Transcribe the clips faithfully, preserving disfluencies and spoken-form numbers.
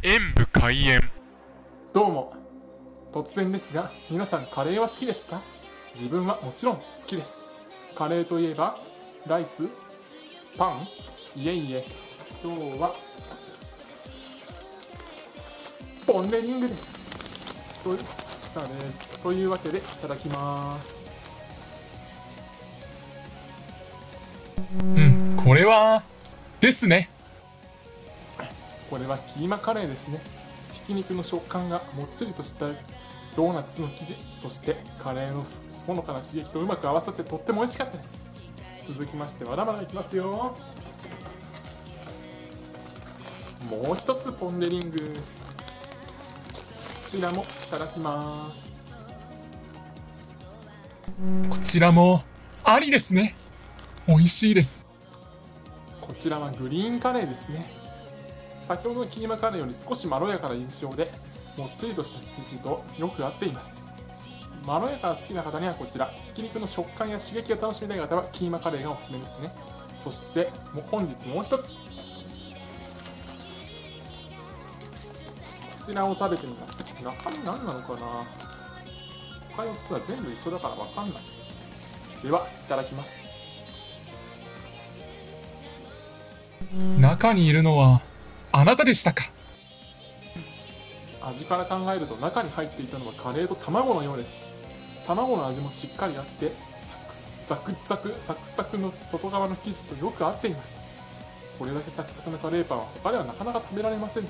演武開演。 どうも、突然ですが、皆さんカレーは好きですか？自分はもちろん好きです。カレーといえば、ライス、パン、いえいえ、今日は、ポン・デ・リングです。というカレーというわけで、いただきます。 うん、これは、ですね。 これはキーマカレーですね。ひき肉の食感がもっちりとしたドーナツの生地、そしてカレーのほのかな刺激とうまく合わさってとっても美味しかったです。続きましてまだまだいきますよ。もう一つポン・デ・リング、こちらもいただきます。 こちらも、ありですね。美味しいです。 こちらはグリーンカレーですね。先ほどのキーマカレーより少しまろやかな印象で、もっちりとした生地とよく合っています。まろやかが好きな方にはこちら、ひき肉の食感や刺激が楽しみたい方はキーマカレーがおすすめですね。そしてもう本日もう一つ、こちらを食べてみます。中身何なのかな。他よっつは全部一緒だからわかんない。では、いただきます。 中にいるのは、あなたでしたか。 味から考えると中に入っていたのはカレーと卵のようです。卵の味もしっかりあって、サクザクザクサクサクの外側の生地とよく合っています。これだけサクサクのカレーパンは他ではなかなか食べられません。と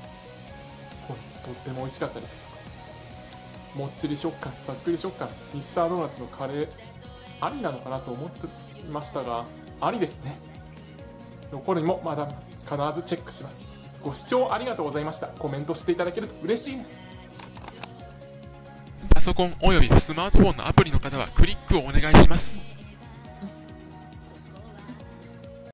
っても美味しかったです。もっちり食感、ざっくり食感、ミスタードーナツのカレーありなのかなと思っていましたが、ありですね。残りもまだ必ずチェックします。ご視聴ありがとうございました。コメントしていただけると嬉しいです。 パソコンおよびスマートフォンのアプリの方はクリックをお願いします。